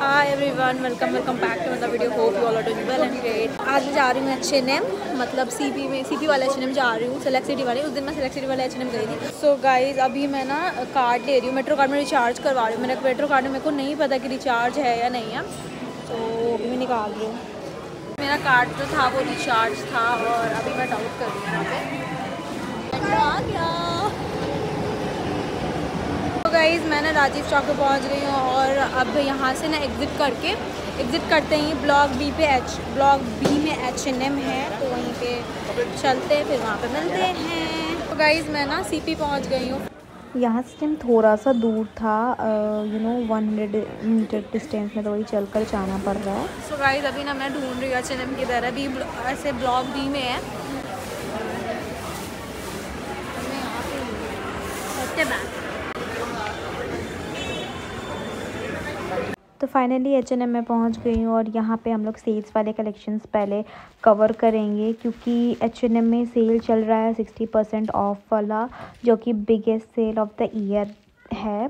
Hi everyone, welcome back to another video. Hope you all are doing well and great. आज मैं जा रही हूँ H&M, मतलब सीपी वाले H&M जा रही हूँ, सेलेक्ट सिटी वाले। उस दिन मैं सेलेक्ट सिटी वाले H&M गई थी। सो गाइज अभी मैं ना कार्ड ले रही हूँ, मेट्रो कार्ड में रिचार्ज करवा रही हूँ। मेरे मेट्रो कार्ड में मेरे को नहीं पता कि रिचार्ज है या नहीं है, तो अभी मैं निकाल रही हूँ। मेरा कार्ड जो था वो रिचार्ज था और अभी मैं डाउट कर रही हूँ यहाँ पे आ गया। गाइज़ मैंने राजीव चौक पे पहुंच गई हूँ और अब यहाँ से ना एग्ज़िट करते ही ब्लॉक बी में H&M है, तो वहीं पे चलते हैं, फिर वहाँ पे मिलते हैं। तो गाइज़ मैं ना सीपी पहुँच गई हूँ। यहाँ से थोड़ा सा दूर था, 100 मीटर डिस्टेंस में, तो वही चल कर जाना पड़ रहा है। सो गाइज़ अभी ना मैं ढूंढ रही हूँ H&M की तरह भी, ऐसे ब्लॉक बी में है। तो फाइनली H&M में पहुंच गई हूँ और यहाँ पे हम लोग सेल्स वाले कलेक्शंस पहले कवर करेंगे, क्योंकि H&M में सेल चल रहा है 60% ऑफ वाला, जो कि biggest sale of the year है।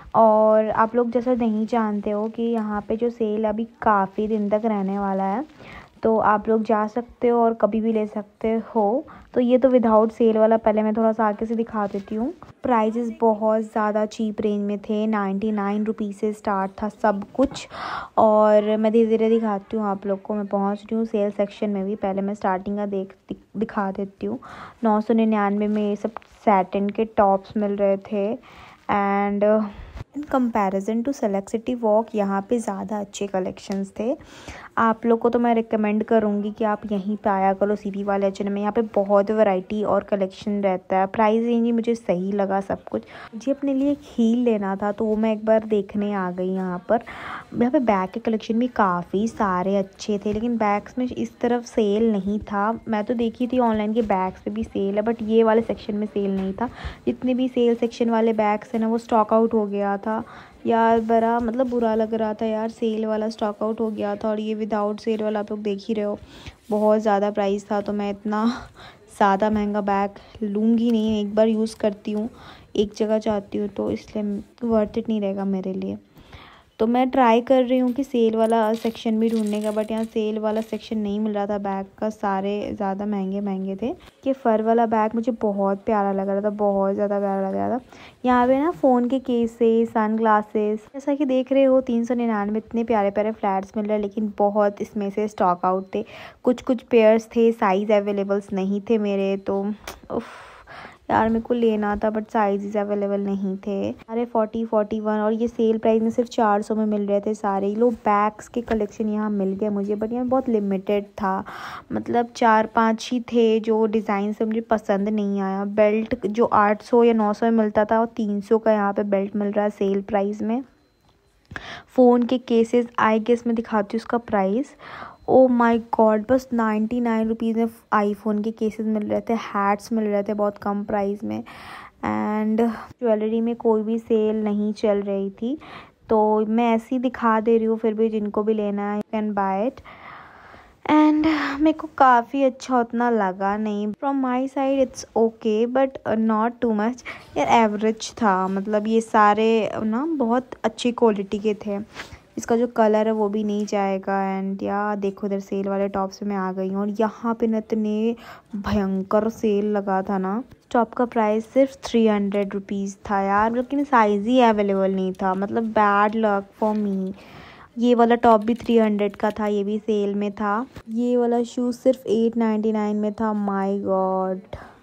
और आप लोग जैसा नहीं जानते हो कि यहाँ पे जो सेल अभी काफ़ी दिन तक रहने वाला है, तो आप लोग जा सकते हो और कभी भी ले सकते हो। तो ये तो विदाउट सेल वाला, पहले मैं थोड़ा सा आगे से दिखा देती हूँ। प्राइजेस बहुत ज़्यादा चीप रेंज में थे, 99 रुपीज़ से स्टार्ट था सब कुछ। और मैं धीरे धीरे दिखाती हूँ आप लोग को। मैं पहुँच रही हूँ सेल सेक्शन में भी, पहले मैं स्टार्टिंग का दिखा देती हूँ। 999 में ये सब सैटिन के टॉप्स मिल रहे थे। And in comparison to Select City Walk यहाँ पे ज़्यादा अच्छे कलेक्शंस थे। आप लोग को तो मैं रिकमेंड करूँगी कि आप यहीं पे आया करो, सीपी वाले H&M में। यहाँ पे बहुत वैरायटी और कलेक्शन रहता है। प्राइस रेंज ही मुझे सही लगा सब कुछ। मुझे अपने लिए एक हील लेना था, तो वो मैं एक बार देखने आ गई यहाँ पर। यहाँ पे बैग के कलेक्शन भी काफ़ी सारे अच्छे थे, लेकिन बैग्स में इस तरफ सेल नहीं था। मैं तो देखी थी ऑनलाइन के बैग्स पे भी सेल है, बट ये वाले सेक्शन में सेल नहीं था। जितने भी सेल सेक्शन वाले बैग्स हैं ना, वो स्टॉक आउट हो गया था यार। बड़ा मतलब बुरा लग रहा था यार, सेल वाला स्टॉक आउट हो गया था और ये विदाउट सेल वाला आप लोग देख ही रहे हो, बहुत ज़्यादा प्राइस था। तो मैं इतना ज़्यादा महंगा बैग लूँगी नहीं, एक बार यूज़ करती हूँ, एक जगह जाती हूँ, तो इसलिए वर्थ इट नहीं रहेगा मेरे लिए। तो मैं ट्राई कर रही हूँ कि सेल वाला सेक्शन भी ढूंढने का, बट यहाँ सेल वाला सेक्शन नहीं मिल रहा था बैग का। सारे ज़्यादा महंगे थे। कि फ़र वाला बैग मुझे बहुत प्यारा लग रहा था, बहुत ज़्यादा प्यारा लग रहा था। यहाँ पे ना फ़ोन के केसेस, सन ग्लासेस, जैसा कि देख रहे हो 399 इतने प्यारे प्यारे फ्लैट्स मिल रहे हैं, लेकिन बहुत इसमें से स्टॉक आउट थे। कुछ पेयर्स थे, साइज़ अवेलेबल्स नहीं थे मेरे, तो यार मेरे को लेना था, बट साइज़ अवेलेबल नहीं थे। सारे 41 और ये सेल प्राइस में सिर्फ 400 में मिल रहे थे सारे। ये लोग बैग्स के कलेक्शन यहाँ मिल गए मुझे, बट यहाँ बहुत लिमिटेड था। मतलब 4-5 ही थे जो डिज़ाइन से मुझे पसंद नहीं आया। बेल्ट जो 800 या 900 में मिलता था, और 300 का यहाँ पे बेल्ट मिल रहा है सेल प्राइस में। फ़ोन के केसेस आई गेस मैं दिखाती हूँ उसका प्राइस। ओ माय गॉड, बस 99 रुपीज़ में आईफोन के केसेस मिल रहे थे, हैट्स मिल रहे थे बहुत कम प्राइस में। एंड ज्वेलरी में कोई भी सेल नहीं चल रही थी, तो मैं ऐसे ही दिखा दे रही हूँ। फिर भी जिनको भी लेना है, you can buy it. And मेरे को काफ़ी अच्छा उतना लगा नहीं। From my side it's okay, but not too much यार, एवरेज था। मतलब ये सारे ना बहुत अच्छी क्वालिटी के थे। इसका जो कलर है वो भी नहीं जाएगा। एंड यार देखो, इधर सेल वाले टॉप्स में मैं आ गई हूँ, और यहाँ पे न इतने भयंकर सेल लगा था ना। टॉप का प्राइस सिर्फ 300 रुपीज़ था यार, लेकिन साइज़ ही अवेलेबल नहीं था। मतलब बैड लक फॉर मी। ये वाला टॉप भी 300 का था, ये भी सेल में था। ये वाला शूज़ सिर्फ 899 में था। My God.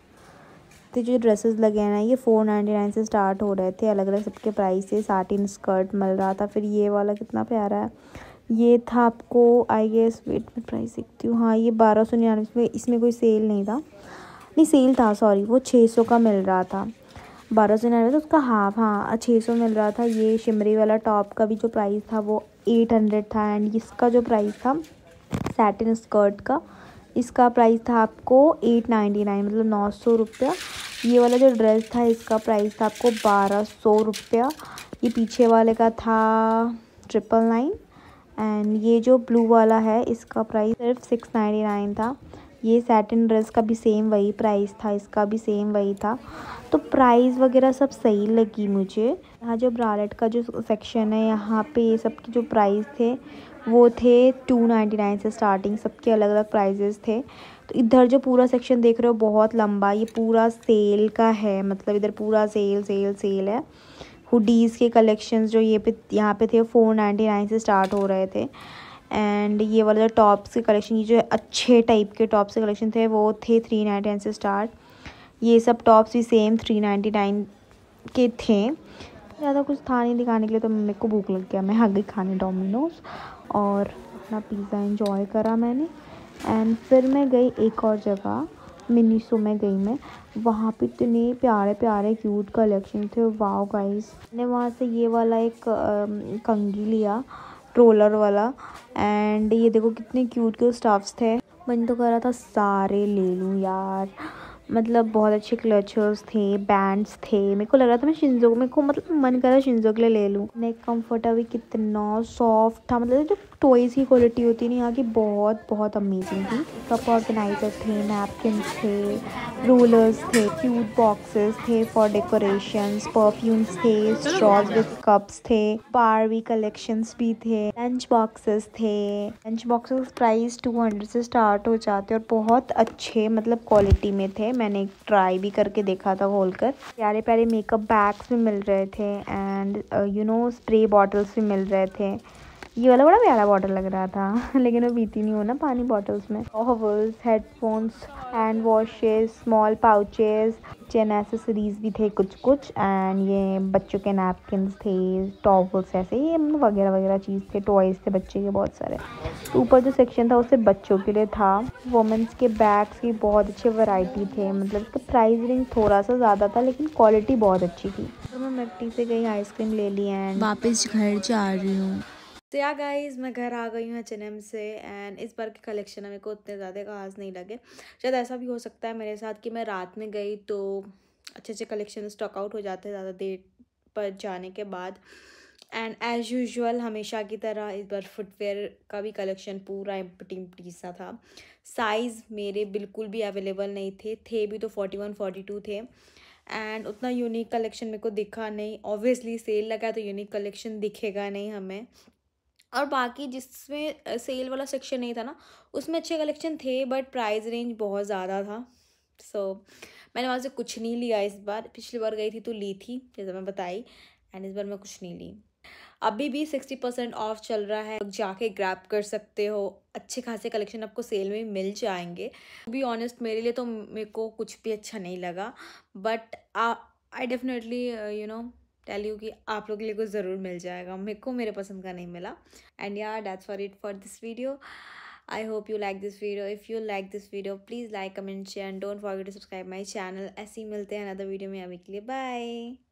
तो जो ड्रेसेस लगे हैं ना, ये 499 से स्टार्ट हो रहे थे, अलग अलग सबके प्राइस से। साटिन स्कर्ट मिल रहा था। फिर ये वाला कितना प्यारा है, ये था आपको आई गेस, वेट में प्राइस देखती हूँ। हाँ, ये 1299 में, इसमें कोई सेल नहीं था, नहीं सेल था सॉरी, वो 600 का मिल रहा था। 1299 तो उसका हाफ, हाँ 600 मिल रहा था। ये शिमरी वाला टॉप का भी जो प्राइस था वो 800 था। एंड इसका जो प्राइस था सैटिन स्कर्ट का, इसका प्राइस था आपको 899, मतलब 900 रुपया। ये वाला जो ड्रेस था इसका प्राइस था आपको 1200 रुपया। ये पीछे वाले का था 999। एंड ये जो ब्लू वाला है इसका प्राइस सिर्फ 699 था। ये सैटिन ड्रेस का भी सेम वही प्राइस था, इसका भी सेम वही था। तो प्राइस वगैरह सब सही लगी मुझे। यहाँ जो ब्रालेट का जो सेक्शन है, यहाँ पे ये सब के जो प्राइस थे वो थे 299 से स्टार्टिंग, सबके अलग अलग प्राइजेस थे। तो इधर जो पूरा सेक्शन देख रहे हो बहुत लंबा, ये पूरा सेल का है, मतलब इधर पूरा सेल सेल सेल है। हुडीज़ के कलेक्शंस जो यहाँ पे थे 499 से स्टार्ट हो रहे थे। एंड ये वाला जो टॉप्स के कलेक्शन, ये जो अच्छे टाइप के टॉप्स के कलेक्शन थे वो थे 399 से स्टार्ट। ये सब टॉप्स भी सेम 399 के थे। ज़्यादा कुछ था नहीं दिखाने के लिए, तो मेरे को भूख लग गया, मैं आ गई खाने डोमिनोज और अपना पिज़्ज़ा एंजॉय करा मैंने। एंड फिर मैं गई एक और जगह, मिनीसो में गई मैं। वहाँ पे इतने प्यारे प्यारे क्यूट कलेक्शन थे, वाओ गाइस। मैंने वहाँ से ये वाला एक कंघी लिया, रोलर वाला। एंड ये देखो कितने क्यूट क्यूट स्टफ्स थे, मन तो कर रहा था सारे ले लूँ यार। मतलब बहुत अच्छे क्लचर्स थे, बैंड्स थे। मेरे को लग रहा था मैं शिंजो, मेरे को मतलब मन कर रहा है शिंजो के लिए ले लूँ। नेक कम्फर्टर भी कितना सॉफ्ट था, मतलब जो टॉयज़ की क्वालिटी होती है ना यहाँ की, बहुत बहुत अमेजिंग थी। कप ऑर्गेनाइजर थे, नैपकिन्स थे, रूलर्स थे, क्यूट बॉक्सेस थे फॉर डेकोरेशंस, परफ्यूम्स थे, स्ट्रॉज विद कप्स थे, बारबी कलेक्शंस भी थे, लंच बॉक्सेस थे। लंच बॉक्सेस प्राइस 200 से स्टार्ट हो जाते और बहुत अच्छे मतलब क्वालिटी में थे। मैंने ट्राई भी करके देखा था खोलकर। प्यारे प्यारे मेकअप बैग्स भी मिल रहे थे एंड स्प्रे बॉटल्स भी मिल रहे थे। ये वाला बड़ा प्यारा बॉटल लग रहा था लेकिन मैं पीती नहीं हूँ ना पानी बॉटल्स में। Towels, headphones, hand washes, small pouches, kitchen accessories भी थे कुछ कुछ। एंड ये बच्चों के नैपकिन्स थे, टॉवल्स ऐसे ये वगैरह वगैरह चीज़ थे, टॉयज़ थे बच्चे के बहुत सारे। ऊपर जो सेक्शन था उससे बच्चों के लिए था। वुमेंस के बैग्स की बहुत अच्छे वैरायटी थे, मतलब इसका प्राइस रेंज थोड़ा सा ज़्यादा था लेकिन क्वालिटी बहुत अच्छी थी। तो मैं मैकडी से गई, आइसक्रीम ले ली एंड वापस घर जा रही हूँ। तो या गाइज मैं घर आ गई हूँ H&M से। एंड इस बार के कलेक्शन मेरे को उतने ज़्यादा खास नहीं लगे। शायद ऐसा भी हो सकता है मेरे साथ कि मैं रात में गई तो अच्छे अच्छे कलेक्शन स्टॉक आउट हो जाते हैं ज़्यादा देर पर जाने के बाद। एंड एज़ यूजुअल हमेशा की तरह इस बार फुटवेयर का भी कलेक्शन पूरा एम्प्टी सा था। साइज़ मेरे बिल्कुल भी अवेलेबल नहीं थे भी तो 41 42 थे। एंड उतना यूनिक कलेक्शन मेरे को दिखा नहीं। ऑब्वियसली सेल लगा तो यूनिक कलेक्शन दिखेगा नहीं हमें। और बाकी जिसमें सेल वाला सेक्शन नहीं था ना, उसमें अच्छे कलेक्शन थे बट प्राइस रेंज बहुत ज़्यादा था। सो मैंने वहाँ से कुछ नहीं लिया इस बार। पिछली बार गई थी तो ली थी जैसे मैं बताई। एंड इस बार मैं कुछ नहीं ली। अभी भी 60% ऑफ चल रहा है, जाके ग्रैब कर सकते हो। अच्छे खासे कलेक्शन आपको सेल में मिल जाएंगे। टू बी ऑनेस्ट मेरे लिए तो मेरे को कुछ भी अच्छा नहीं लगा, but I definitely tell you कि आप लोग के लिए कुछ ज़रूर मिल जाएगा। मेरे को मेरे पसंद का नहीं मिला। एंड यार that's for it for this video. I hope you like this video. If you like this video please like, comment, share and don't forget to subscribe my channel. ऐसे ही मिलते हैं अनदर वीडियो में। अभी के लिए bye.